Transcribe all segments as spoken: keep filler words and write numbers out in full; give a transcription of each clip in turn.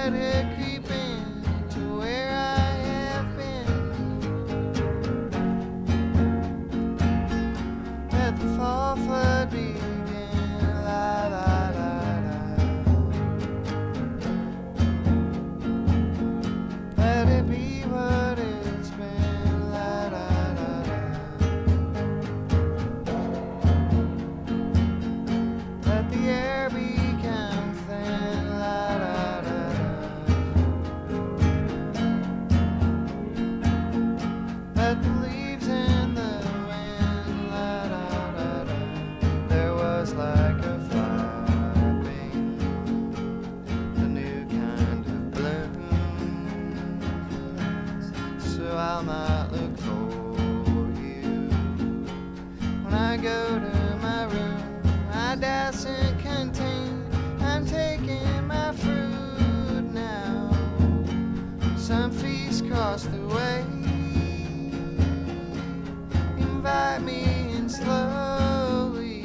let it creep in to where I have been. Let the fall flood begin, la la la la. Let it be what it's been, la la la la. Let the air become thin, la la la la. Let the leaves in the wind, la la la la. There was like a flapping, the new kind of blooms. So I might look for you when I go to my room. My doesn't contain, I'm taking my fruit now. Some feast across the way, invite me in slowly,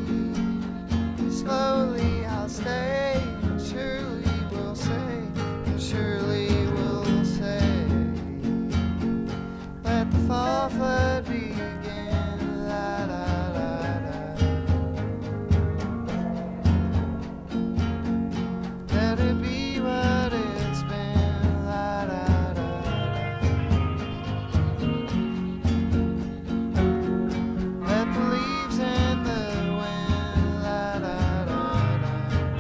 slowly I'll stay. And surely we'll say, and surely we'll say, let the fall flood begin, la la la la. Let it be what it's been, la la la la. Let the leaves in the wind, la la la la.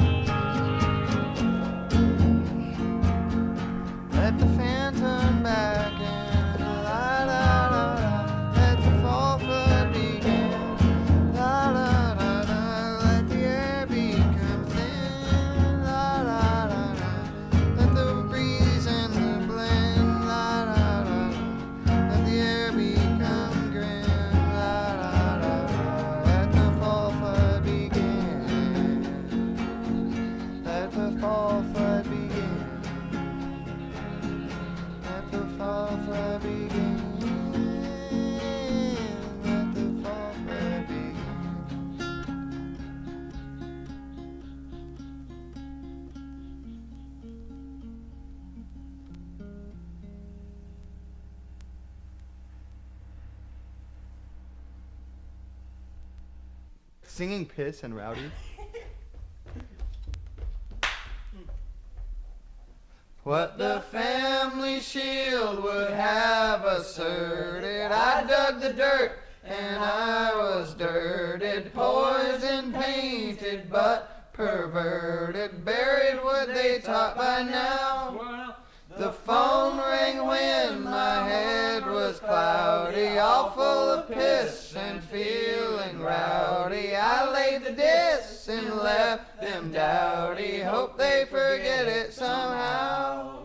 Let the phantom back in, la la la la. Let the fall flood begin, la la la la. Let the air become thin, la la la la. Let the breeze and the blend, la la la la. Let the air become grim, la la la la. Let the fall flood begin. Let the fall flood begin. Let the fall flood begin. Let the fall flood begin. Singing Piss and Rowdy. What the family shield would have asserted, I dug the dirt and I was dirted, poison painted but perverted, buried what they taught by now. The phone rang when my head was cloudy, all full of piss and feeling rowdy. I laid the diss and left them dowdy, hope they forget it somehow.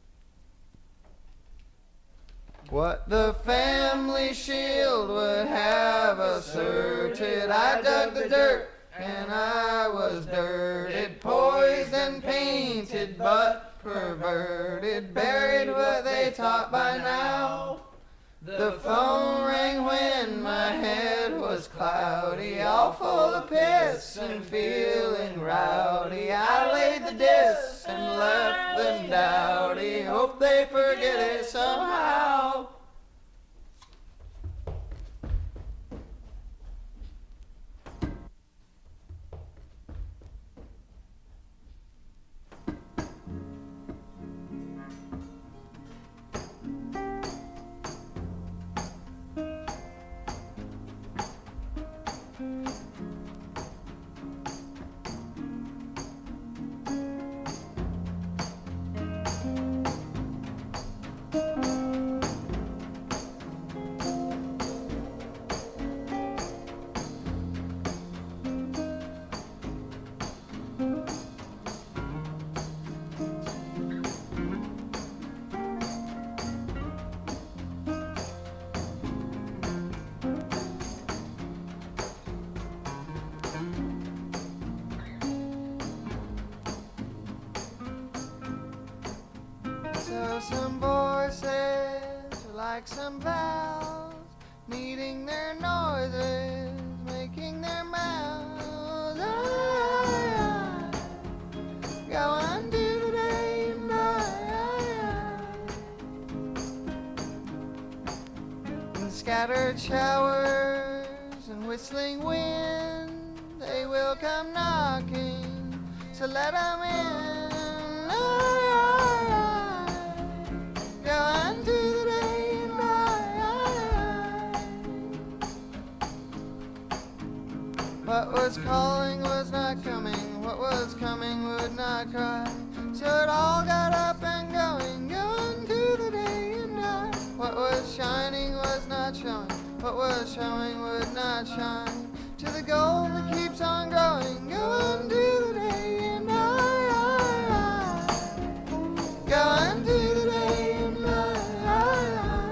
What the family shield would have asserted, I dug the dirt and I was dirted, poison painted but perverted, buried what they taught by now. The phone rang when my head was cloudy, all full of piss and feeling rowdy. I laid the diss and left them dowdy, hope they forget it somehow. So some voices are like some valves, needing their noises, making their mouths. Ah, go on do today, scattered showers and whistling wind, they will come knocking, so let 'em in. I, I, go on to the day and I, I. What was calling was not coming, what was coming would not cry, so it all got up and going, going to the day and I. What was shining was not showing, what was showing would not shine, to the goal that keeps on growing, going to the day and I, I, I. Going to the day and I,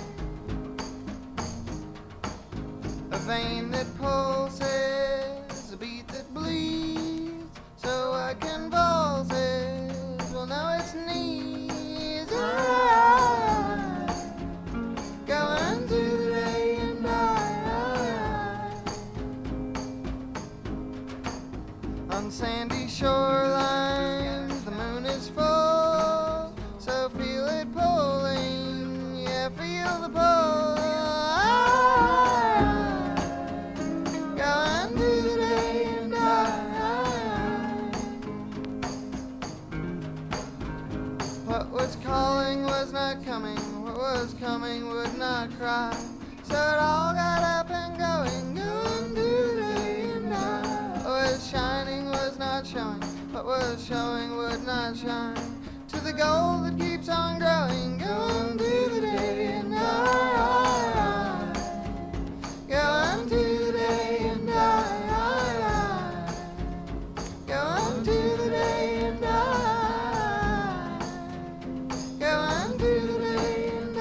I. A vein that pulses, a beat that bleeds, so I can pulse it, well now it's knees. I, I, going to the day and I, I. On sandy shorelines the moon is full, so feel it pulling, yeah, feel the pull. I, going to the day and I. What was calling was not coming, what was coming would not cry, so it all got up and going, going to the day and I. What was shining was not showing, what was showing would not shine, to the goal that keeps on growing, going to the day and I, going to the day and I, going to the day and I, going to the day and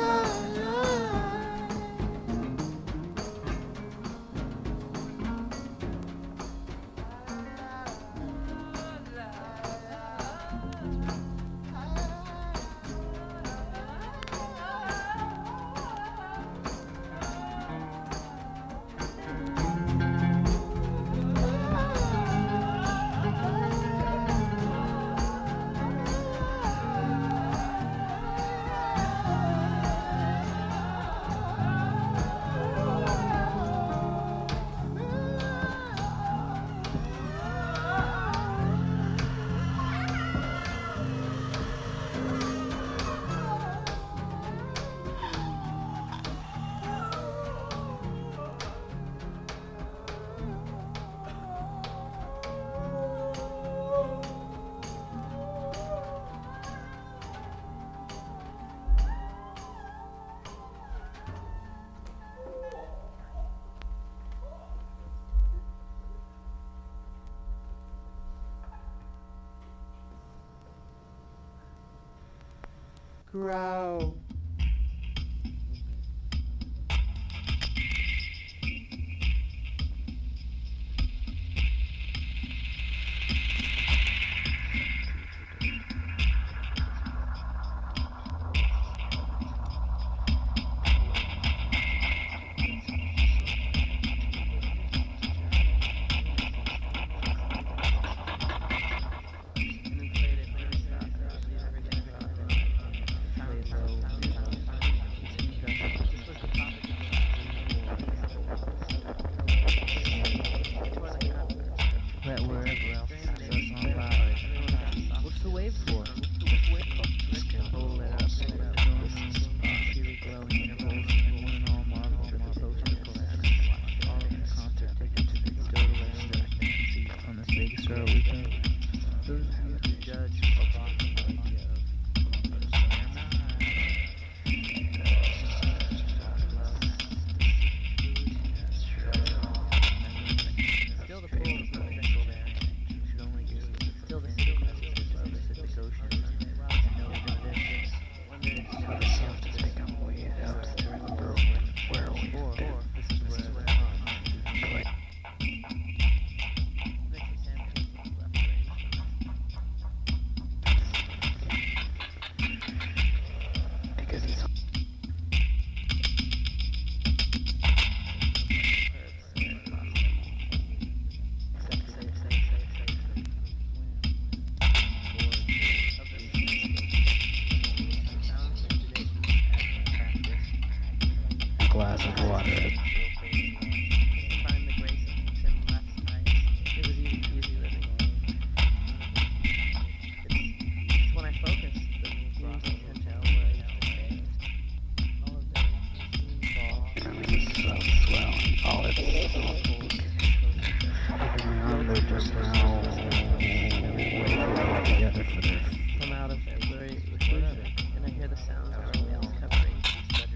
growl. Play it, play it, stop, stop, leave everything, stop, stop, stop, stop, stop, stop, stop, stop, glass of water. Combine the grace of sin last night. It was easy, easy living. It's, it's when I focus, the music can tell where I used to stay. All of them fall. I mean, it's so swell and all it's everyone on there just now waiting together for this. Come out of February with music, and I hear the sounds of our nails covering each other.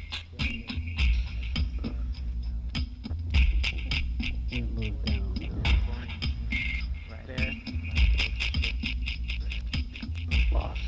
We moved down now. Right there. Lost.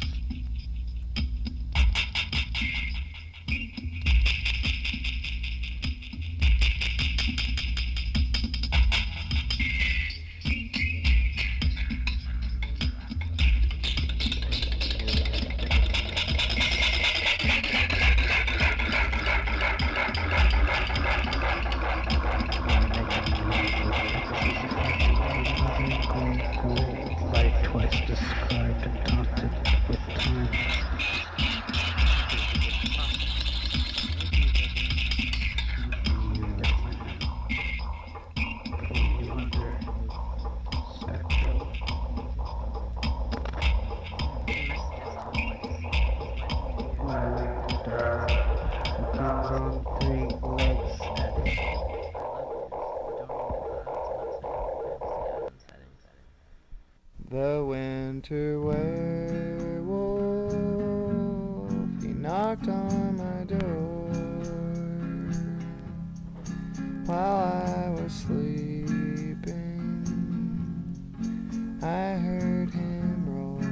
Life twice described and taunted with time. Comes on three legs at it. The winter werewolf, he knocked on my door while I was sleeping. I heard him roar,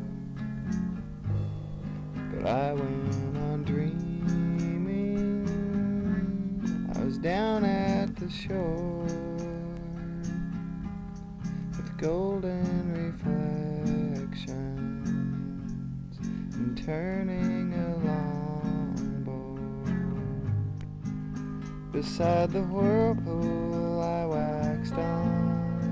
but I went on dreaming. I was down at the shore with golden reflections and turning a longboard. Beside the whirlpool I waxed on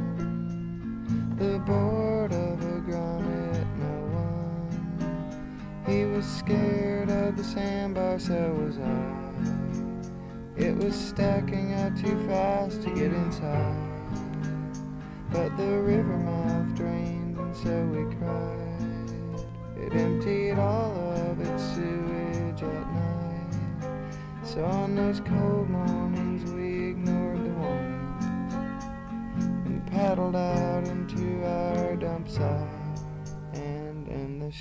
the board of a grommet, no one. He was scared of the sandbar, so was I. It was stacking up too fast to get inside, but the river mouth drained, and so we cried. It emptied all of its sewage at night. So on those cold mornings we ignored the warnings and paddled out into our dump site. And in the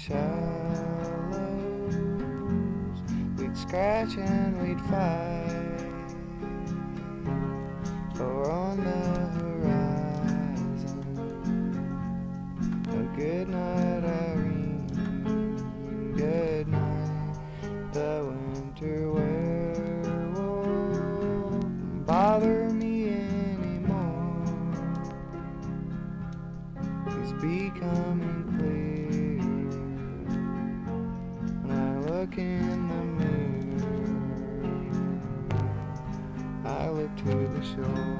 shallows we'd scratch and we'd fight. For on the horizon, oh, good night, Irene, good night. The winter werewolf don't bother me anymore. He's becoming clearer when I look in the mirror. I look to the shore.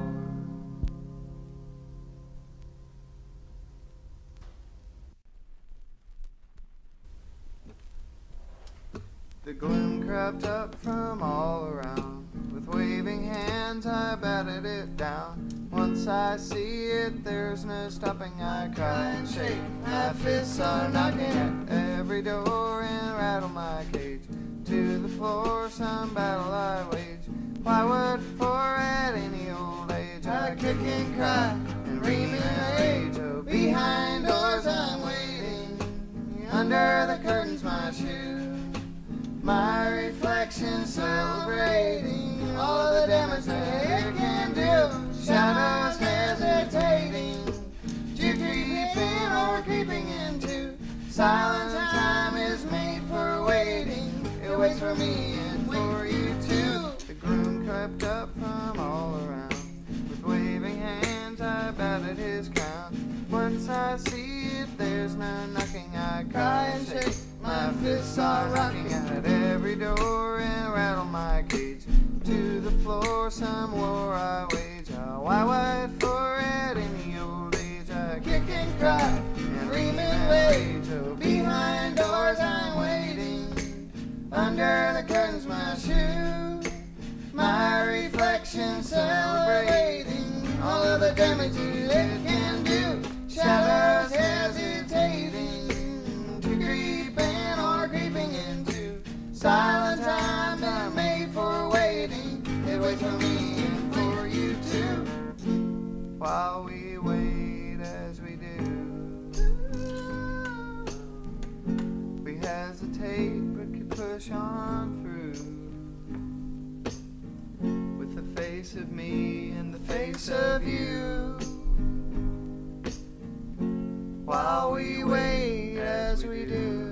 The gloom crept up from all around. With waving hands I batted it down. Once I see it, there's no stopping. I cry and shake, my fists are knocking at every door and rattle my cage. To the floor some battle I wage. Why would for at any old age I kick and cry and ream in rage? Oh, behind doors I'm waiting, under the curtains my shoes. My reflection celebrating all of the damage that it can do. Shadows hesitating to creep in or creeping into. Silence time is made for waiting. It waits for me and for you too. The gloom crept up from all around. With waving hands I batted his crown. Once I see it, there's no knocking. I cry and shake, my fists are rocking at every door and rattle my cage. To the floor some war I wage. Oh, why wait for at any old age? I kick and cry and ream and rage. Oh, behind doors I'm waiting, under the curtains my shoe. celebrating all of the damage it can do. Shadows hesitating to creep in or creeping into. Silent time is made for waiting. It waits for me and for you too. While we wait as we do, we hesitate but can push on through. With the face of me and the face of you. While we wait as we do.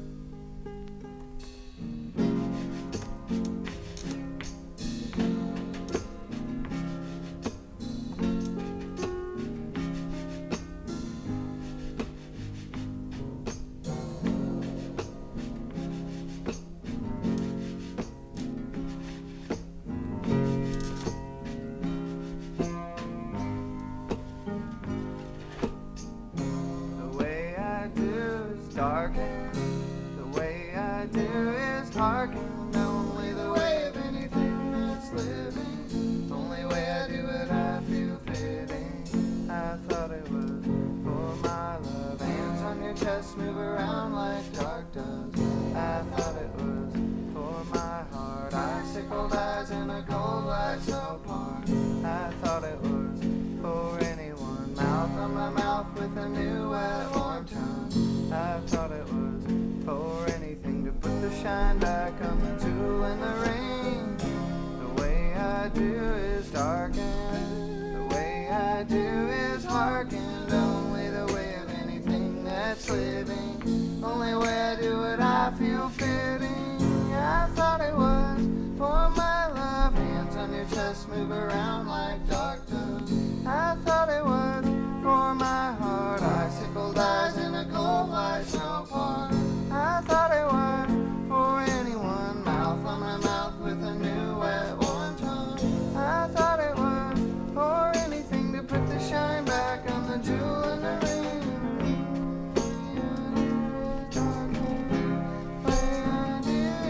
Darken, the way I do is hearken, only the way of anything that's living, only way I do it I feel fitting. I thought it was for my love, hands on your chest move around like dark does. I thought it was for my heart, icicled eyes in a cold light so part. I thought it was for anyone, mouth on my mouth with a new wet warm tongue. I thought it was for anything to put the shine back on the jewel in the ring. The way I do is darkened, the way I do is hearkened, only the way of anything that's living, only way I do it I feel fitting. I thought it was for my love, hands on your chest move around like dark doves. I thought it was for my heart, icicled eyes in a cold light so far. I thought it was for anyone, mouth on my mouth with a new wet warm tongue. I thought it was for anything to put the shine back on the jewel in the ring.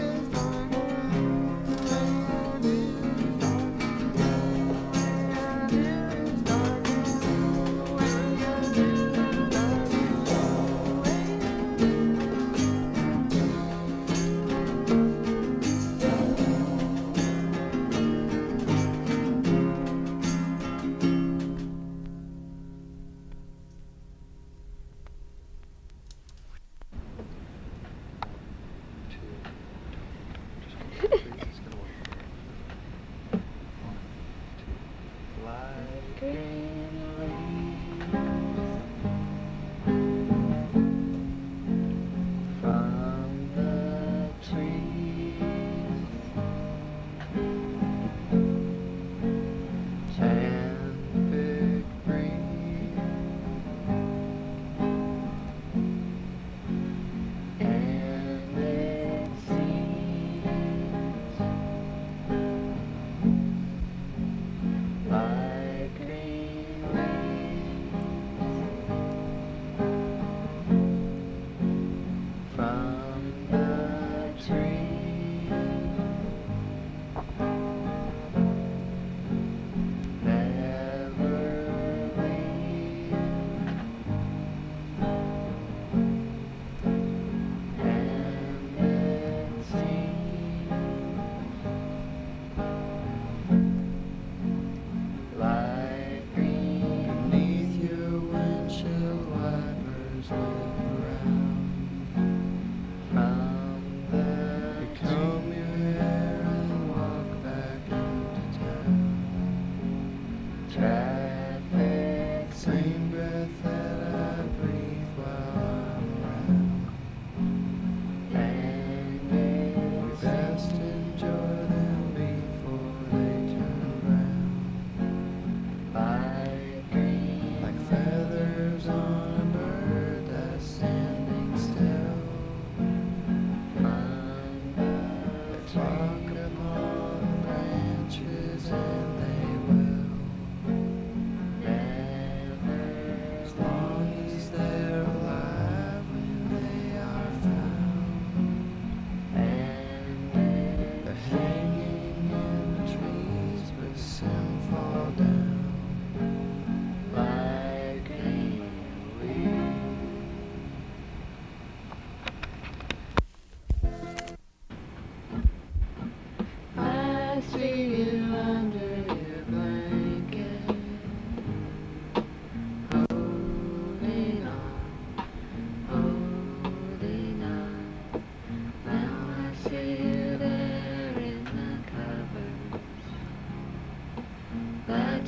I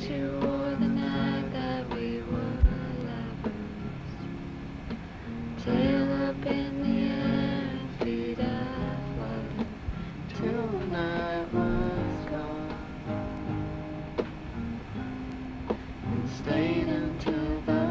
to war the night that we were lovers. Tail up in the air and feet afloat till the night was gone. And stayed until the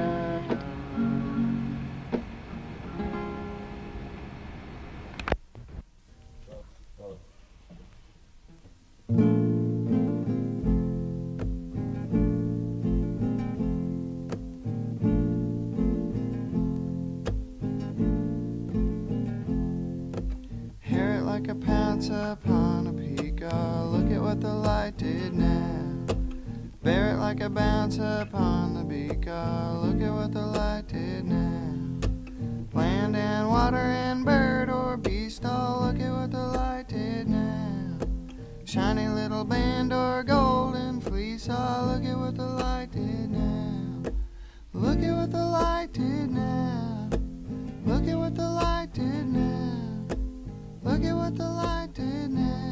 like a pounce upon a peacock. Look at what the light did now. Bear it like a bounce upon the beacon. Look at what the light did now. Land and water and bird or beast, all look at what the light did now. Shiny little band or golden fleece, all look at what the light did now. Look at what the light did now. Look at what the light did now. Look at what the light did now.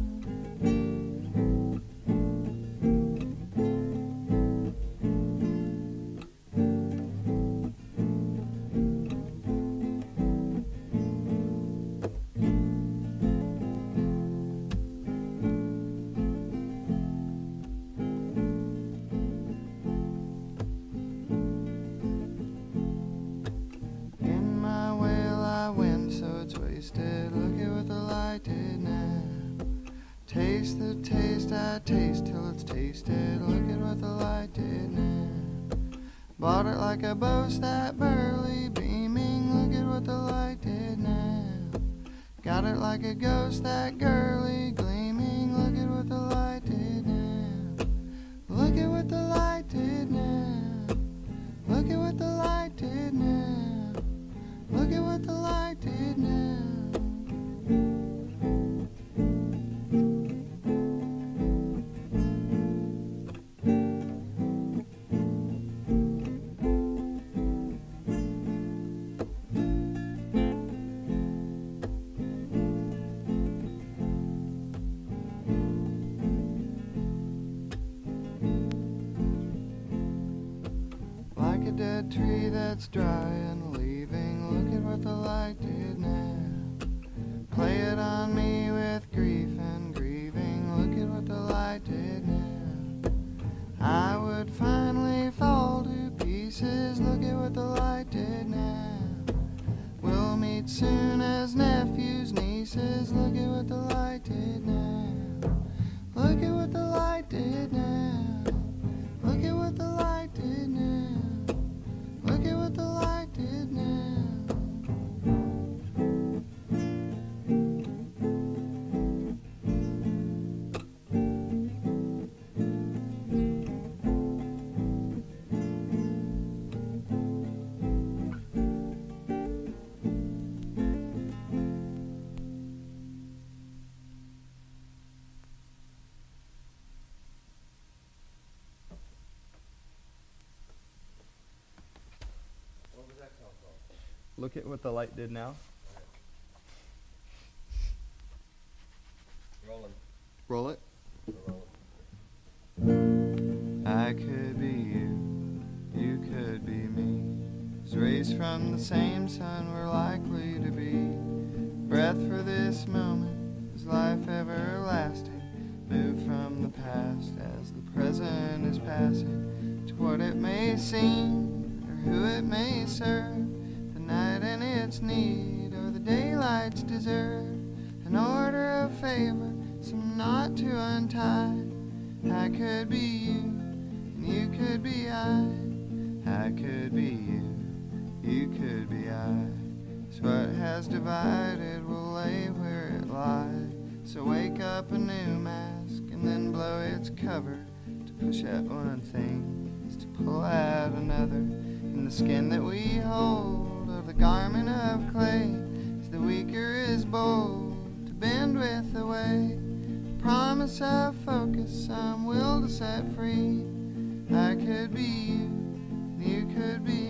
In my whale I win, so it's wasted. Look at what the light did now. Taste the taste I taste till it's tasted. Look at what the light did now. Bought it like a boast that burly beaming. Look at what the light did now. Got it like a ghost that girly gleaming. Look at what the light did now. Look at what the light did now. Look at what the light did now. Look at what the light did now. Like a dead tree that's dry and leaving, look at what the light did now. Play it on me with grief and grieving, look at what the light did now. I would finally fall to pieces, look at what the light did now. We'll meet soon as nephews, nieces, look at what the light did now. Look at what the light did now. Look at what the light did now. Look at what the light did now. Look at what the light did now. Rolling. Roll it. We're rolling. I could be you, you could be me. As rays from the same sun we're likely to be. Breath for this moment, is life everlasting? Move from the past as the present is passing to what it may seem or who it may serve. The night and its need or the daylight's desert. An order of favor, some knot to untie. I could be you, and you could be I. I could be you, you could be I. So what has divided will lay where it lies. So wake up a new mask and then blow its cover. To push at one thing is to pull out another. In the skin that we hold of the garment of clay, as the weaker is bold to bend with the way. Promise of focus, some will to set free. I could be you, and you could be